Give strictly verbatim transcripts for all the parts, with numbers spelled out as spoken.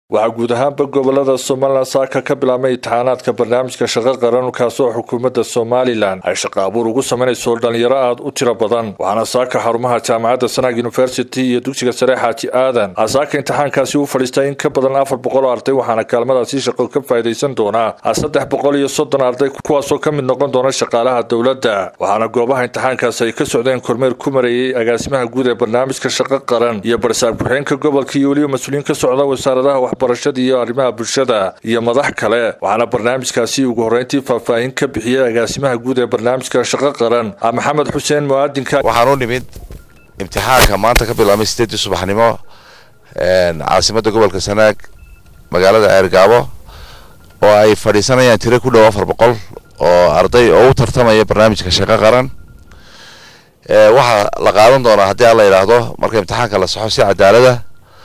waxaa guud ahaanba gobolada Soomaaliland saaka ka bilaabmay imtixaanaadka barnaamijka shaqo qaran kaasoo xukuumadda Soomaaliland ay shaqo abuur ugu sameynayso dhalinyaro aad u tiro badan waxaana saaka xarumaha jaamacadda Sanaag University iyo dugsiga sare Xaaji Aadan saaka imtixaankaasi u fadhiistay in ka badan afar boqol oo arday waxaana kaalmadaasi shaqo ka faa'iideysan doona saddex boqol iyo soddon arday kuwaasoo ka mid noqon doona shaqaalaha dawladda waxaana goobaha imtixaankaasi ay ka socdeen kormeer ku mareeyay agaasimaha guud ee barnaamijka shaqo qaran iyo barsaab ku-xigeenka gobolka iyo waliba mas'uuliyiin ka socda wasaaradaha barashada iyo arrimaha bulshada iyo madax kale waxaana barnaamijkaasi ugu horeyntii faahfaahin ka bixiyay agaasimaha guud ee barnaamijka shaqo qaran Maxamed Xuseen Muwaadinka waxaan u nimid imtixaanka maanta ka bilaabmay sideed subaxnimo ee caasimadda gobolka Sanaag magaalada Ceergaabo oo ay fadhiisanayaan tiro ku dhow afar boqol oo arday oo u tartamaya barnaamijka shaqo qaran ee waxa la qaadan doonaa haddii alla yiraahdo marka imtixaanka la saxo si cadaalad ah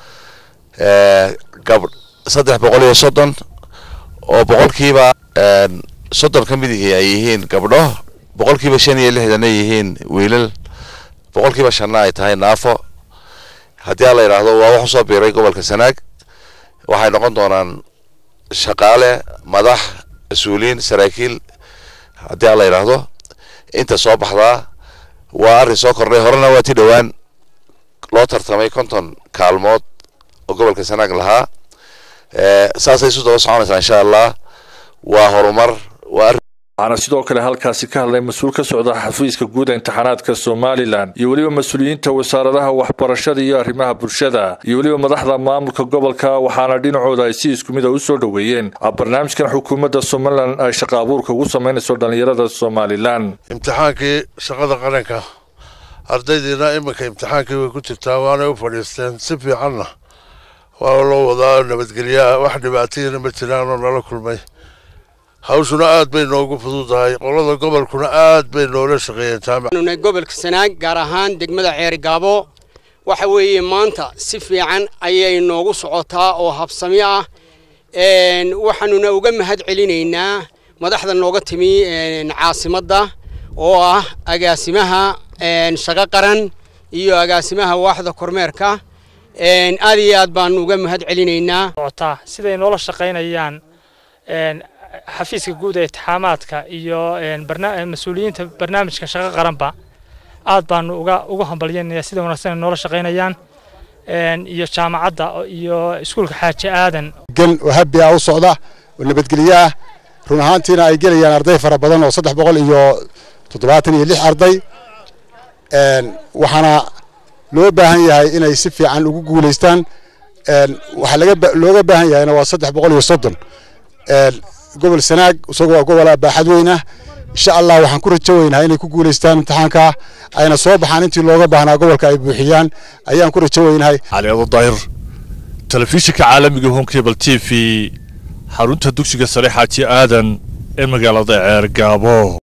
ee gabdh saddex boqol iyo soddon oo boqolkiiba soddon ka mid ay yihiin gabdho boqolkiiba shan iyo lixdan ay yihiin wiilal boqolkiiba shan ay tahay naafo haddii la yiraahdo waa wax soo biiray gobolka Sanaag waxay noqon doonaan shaqaale madax mas'uuliin saraakiil haddii la yiraahdo inta soo baxda waa arrin soo kordhay horena waa tii dhawaan loo tartamay konton kaalmood oo gobolka Sanaag lahaa ee saasay soo daba soconaysaa insha Allah waa horumar waa ana sidoo kale halkaasi ka hadlay mas'uul ka socda xafiiska guud ee imtixaanaadka Soomaaliland iyo waliba mas'uuliyiinta wasaaradaha waxbarashada iyo arrimaha bulshada iyo waliba madaxda maamulka gobolka waxaana dhinacooda ay si isku mid ah u soo dhaweeyeen barnaamijkan xukuumadda Soomaaliland ay shaqo abuurka ugu sameynayso dhalinyarada Soomaaliland imtixaankii shaqada qaranka ardaydeena imika imtixaankii way ku jirtaa waana u fadhiisteen si fiicanna waa loo wadaa nabadgelyo wax dhibaatooyin ma jiraan oo nala kulmay hawshuna aad bay noogu fududahay qolada gobolkuna aad bay noola shaqeeyeen jaamacadda gobolka Sanaag gaar ahaan degmada Ceergaabo waxa weeye maanta si fiican ayay noogu socotaa oo habsami ah een waxaanuna uga mahad celinaynaa madaxda nooga timi caasimadda oo ah agaasimaha shaqo qaran iyo agaasimaha waaxda kormeerka een aad iyo aad baan uga mahad celinaynaa siday noola shaqeynayaan een xafiiska guud ee imtixaanaadka iyo barnaamijka mas'uuliyiinta barnaamijka shaqo qaranba aad baan uga uga hambalyeynaa sida wanaagsan noola shaqeynayaan een iyo jaamacadda iyo iskuulka Xaaji Aadan gal wahabi ah u socda nabadgelyo run ahaantiina ay galayaan arday fara badan oo saddex boqol iyo toddobaatan iyo lix arday een waxaana loo baahan yahay inay si fiican ugu guuleystaan een waxa laga looga baahan yahay waa saddex boqol iyo soddon een gobol Sanaag isagoo gobol baaxad weyn ah insha Allah waxaan ku rajaynaynaa inay ku guuleystaan imtixaanka ayna soo baxaan intii looga baahnaa gobolka ay buuxiyaan ayaan ku rajaynahay Ali Abdu Daahir telefishinka caalamiga Home Cable T V xarunta dugsiga sare Xaaji Aadan ee magaalada Ceergaabo.